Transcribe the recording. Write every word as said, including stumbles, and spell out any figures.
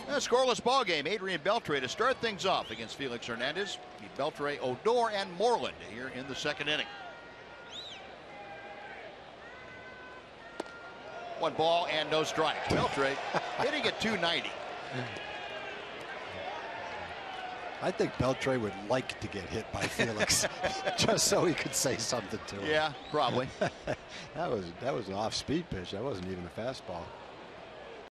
A scoreless ball game. Adrian Beltre to start things off against Felix Hernandez. Beltre, Odor, and Moreland here in the second inning. One ball and no strikes. Beltre hitting at two ninety. I think Beltre would like to get hit by Felix just so he could say something to him. Yeah, probably. that was that was an off-speed pitch. That wasn't even a fastball.